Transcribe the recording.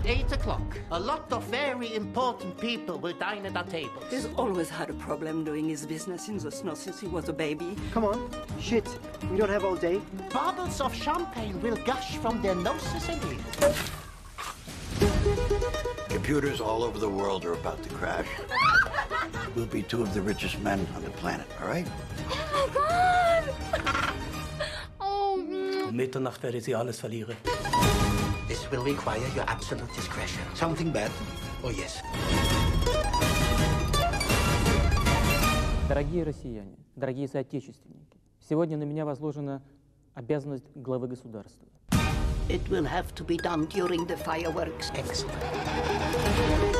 8 o'clock. A lot of very important people will dine at our tables. He's always had a problem doing his business in the snow since he was a baby. Come on, shit. We don't have all day. Bottles of champagne will gush from their noses and ears. Computers all over the world are about to crash. We'll be two of the richest men on the planet, all right? Oh my God! Mitternacht werde Sie alles verlieren. This will require your absolute discretion. Something bad? Oh, yes. Дорогие россияне, дорогие соотечественники, сегодня на меня возложена обязанность главы государства. It will have to be done during the fireworks. Excellent.